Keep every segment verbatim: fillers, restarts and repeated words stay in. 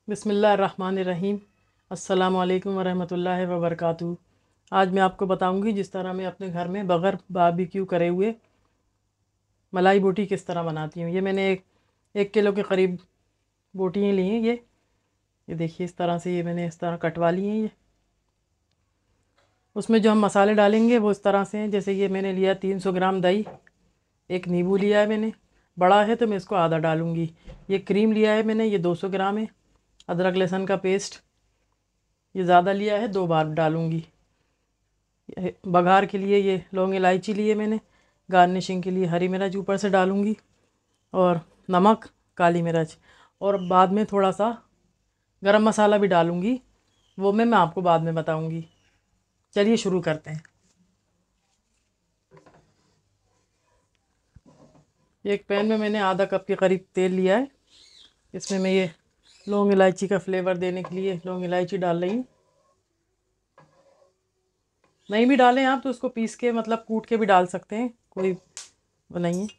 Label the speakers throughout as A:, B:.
A: बिस्मिल्लाहिर्रहमानिर्रहीम। अस्सलामु अलैकुम वरहमतुल्लाहि वबरकातुहू। आज मैं आपको बताऊंगी जिस तरह मैं अपने घर में बग़ैर बारबेक्यू करे हुए मलाई बोटी किस तरह बनाती हूँ। ये मैंने एक एक किलो के करीब बोटियाँ ली हैं। ये ये देखिए, इस तरह से ये मैंने इस तरह कटवा ली हैं। ये उसमें जो हम मसाले डालेंगे वो इस तरह से हैं। जैसे ये मैंने लिया तीन सौ ग्राम दही, एक नींबू लिया है मैंने, बड़ा है तो मैं इसको आधा डालूँगी। ये क्रीम लिया है मैंने, ये दो सौ ग्राम है। अदरक लहसुन का पेस्ट ये ज़्यादा लिया है, दो बार डालूँगी। बघार के लिए ये लौंग इलायची लिए मैंने। गार्निशिंग के लिए हरी मिर्च ऊपर से डालूँगी, और नमक, काली मिर्च, और बाद में थोड़ा सा गरम मसाला भी डालूँगी। वो मैं मैं आपको बाद में बताऊँगी। चलिए शुरू करते हैं। एक पैन में मैंने आधा कप के करीब तेल लिया है। इसमें मैं ये लौंग इलायची का फ्लेवर देने के लिए लौंग इलायची डाल रही हूँ। नहीं भी डालें आप तो उसको पीस के, मतलब कूट के भी डाल सकते हैं, कोई वो नहीं है।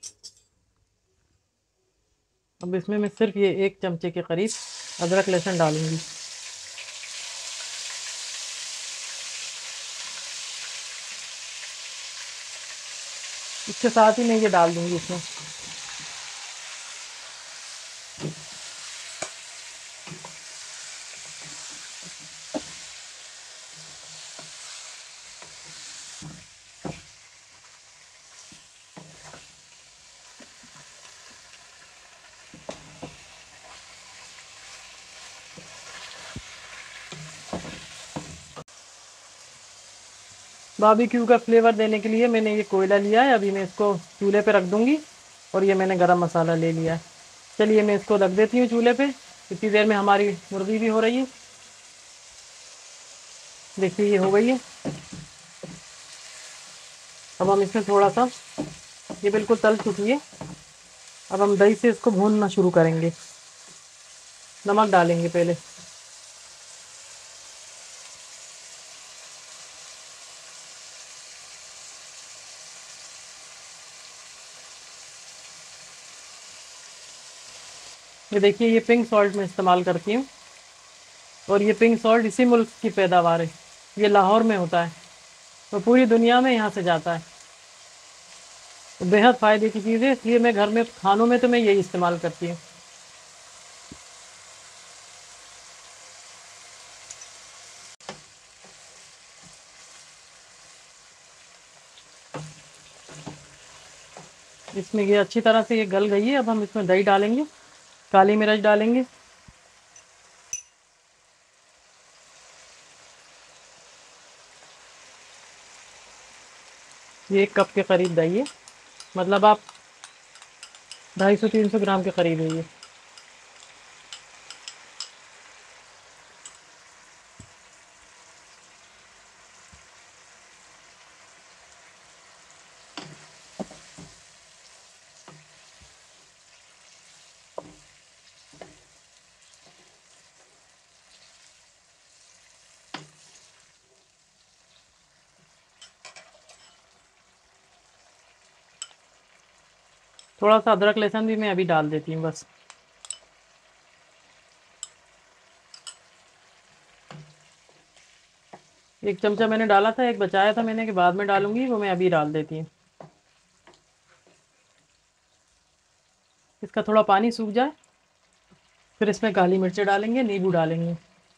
A: अब इसमें मैं सिर्फ ये एक चमचे के करीब अदरक लहसुन डालूँगी। इसके साथ ही मैं ये डाल दूँगी इसमें बारबेक्यू का फ्लेवर देने के लिए मैंने ये कोयला लिया है। अभी मैं इसको चूल्हे पे रख दूँगी, और ये मैंने गरम मसाला ले लिया है। चलिए मैं इसको रख देती हूँ चूल्हे पे। इतनी देर में हमारी मुर्गी भी हो रही है। देखिए ये हो गई है। अब हम इसमें थोड़ा सा, ये बिल्कुल तल चुकी है। अब हम दही से इसको भूनना शुरू करेंगे। नमक डालेंगे पहले। ये देखिए, ये पिंक सॉल्ट मैं इस्तेमाल करती हूँ, और ये पिंक सॉल्ट इसी मुल्क की पैदावार है। ये लाहौर में होता है, तो पूरी दुनिया में यहाँ से जाता है। तो बेहद फ़ायदे की चीज़ है, इसलिए मैं घर में खानों में तो मैं यही इस्तेमाल करती हूँ। इसमें ये अच्छी तरह से ये गल गई है। अब हम इसमें दही डालेंगे, काली मिर्च डालेंगे, ये एक कप के करीब दही है, मतलब आप ढाई सौ तीन सौ ग्राम के करीब है ये। थोड़ा सा अदरक लहसुन भी मैं अभी डाल देती हूँ बस। एक चमचा मैंने डाला था, एक बचाया था मैंने कि बाद में डालूंगी, वो मैं अभी डाल देती हूँ। इसका थोड़ा पानी सूख जाए, फिर इसमें काली मिर्चें डालेंगे, नींबू डालेंगे।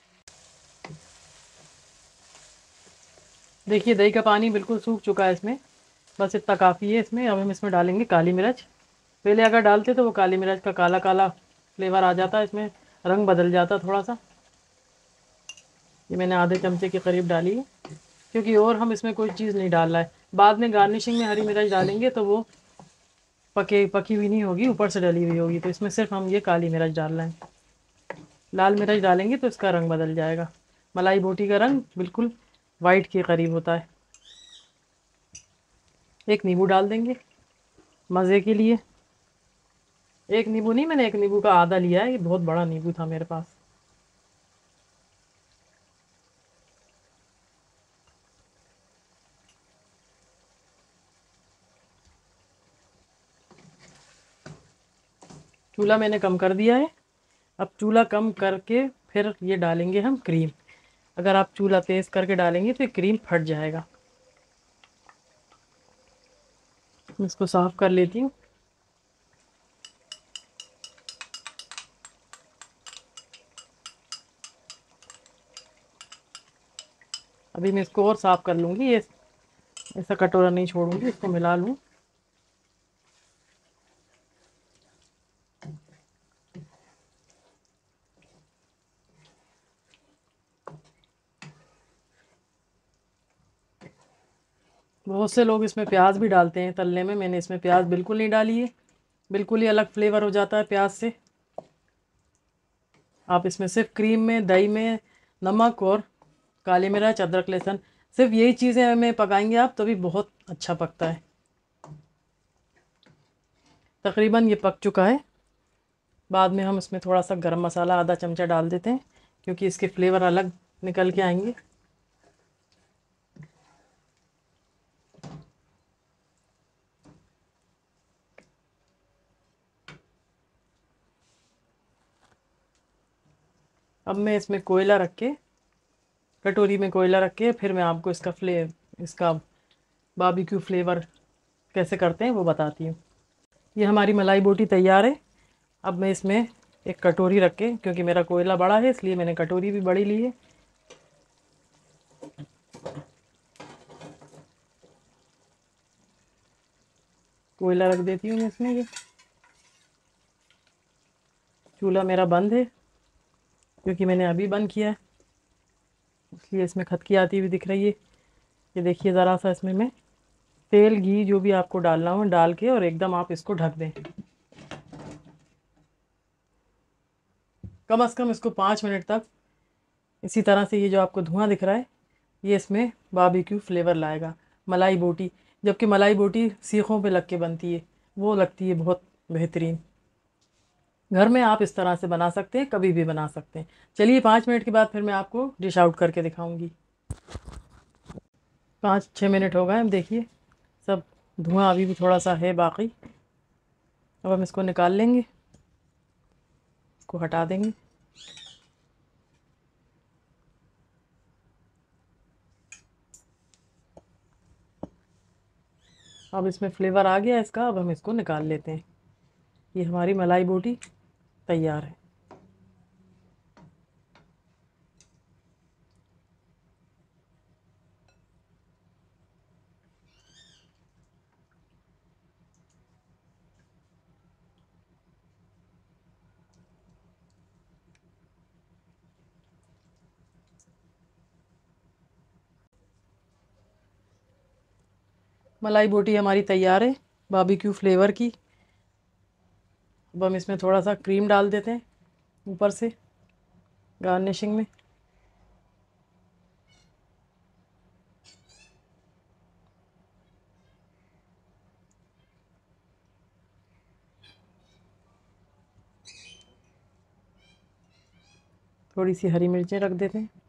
A: देखिए दही का पानी बिल्कुल सूख चुका है इसमें, बस इतना काफ़ी है इसमें। अब हम इसमें डालेंगे काली मिर्च। पहले अगर डालते तो वो काली मिर्च का काला काला फ्लेवर आ जाता, इसमें रंग बदल जाता थोड़ा सा। ये मैंने आधे चमचे के करीब डाली है, क्योंकि और हम इसमें कोई चीज़ नहीं डाल रहा है। बाद में गार्निशिंग में हरी मिर्च डालेंगे तो वो पके पकी हुई नहीं होगी, ऊपर से डली हुई होगी। तो इसमें सिर्फ हम ये काली मिर्च डाल रहे हैं। लाल मिर्च डालेंगे तो इसका रंग बदल जाएगा। मलाई बोटी का रंग बिल्कुल वाइट के करीब होता है। एक नींबू डाल देंगे मज़े के लिए। एक नींबू नहीं, मैंने एक नींबू का आधा लिया है, ये बहुत बड़ा नींबू था मेरे पास। चूल्हा मैंने कम कर दिया है। अब चूल्हा कम करके फिर ये डालेंगे हम क्रीम। अगर आप चूल्हा तेज़ करके डालेंगे तो क्रीम फट जाएगा। इसको साफ़ कर लेती हूँ। अभी मैं इसको और साफ़ कर लूँगी, ये ऐसा कटोरा नहीं छोड़ूंगी, इसको मिला लूँ। बहुत से लोग इसमें प्याज भी डालते हैं तलने में, मैंने इसमें प्याज बिल्कुल नहीं डाली है, बिल्कुल ही अलग फ्लेवर हो जाता है प्याज से। आप इसमें सिर्फ क्रीम में, दही में, नमक और काली मिर्च, अदरक, लहसुन, सिर्फ यही चीज़ें में पकाएंगे आप, तभी बहुत अच्छा पकता है। तकरीबन ये पक चुका है। बाद में हम इसमें थोड़ा सा गरम मसाला आधा चमचा डाल देते हैं, क्योंकि इसके फ्लेवर अलग निकल के आएंगे। अब मैं इसमें कोयला रख के, कटोरी में कोयला रख के, फिर मैं आपको इसका फ्ले इसका बारबेक्यू फ्लेवर कैसे करते हैं वो बताती हूँ। ये हमारी मलाई बोटी तैयार है। अब मैं इसमें एक कटोरी रख के, क्योंकि मेरा कोयला बड़ा है इसलिए मैंने कटोरी भी बड़ी ली है, कोयला रख देती हूँ मैं इसमें। ये चूल्हा मेरा बंद है, क्योंकि मैंने अभी बंद किया है, इसलिए इसमें खतकी आती हुई दिख रही है। ये देखिए, ज़रा सा इसमें मैं तेल, घी, जो भी आपको डालना हो डाल के, और एकदम आप इसको ढक दें। कम से कम इसको पाँच मिनट तक इसी तरह से, ये जो आपको धुआं दिख रहा है, ये इसमें बारबेक्यू फ्लेवर लाएगा मलाई बोटी। जबकि मलाई बोटी सीखों पे लग के बनती है, वो लगती है बहुत बेहतरीन। घर में आप इस तरह से बना सकते हैं, कभी भी बना सकते हैं। चलिए, पाँच मिनट के बाद फिर मैं आपको डिश आउट करके दिखाऊंगी। पाँच छः मिनट हो गए, अब देखिए सब धुआं अभी भी थोड़ा सा है बाकी। अब हम इसको निकाल लेंगे, इसको हटा देंगे। अब इसमें फ्लेवर आ गया इसका, अब हम इसको निकाल लेते हैं। ये हमारी मलाई बोटी तैयार है। मलाई बोटी हमारी तैयार है बारबेक्यू फ्लेवर की। अब हम इसमें थोड़ा सा क्रीम डाल देते हैं ऊपर से गार्निशिंग में। थोड़ी सी हरी मिर्चें रख देते हैं।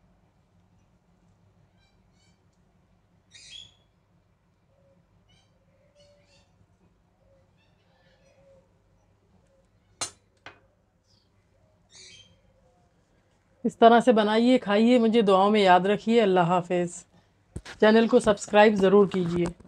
A: इस तरह से बनाइए, खाइए, मुझे दुआओं में याद रखिए। अल्लाह हाफिज़। चैनल को सब्सक्राइब ज़रूर कीजिए।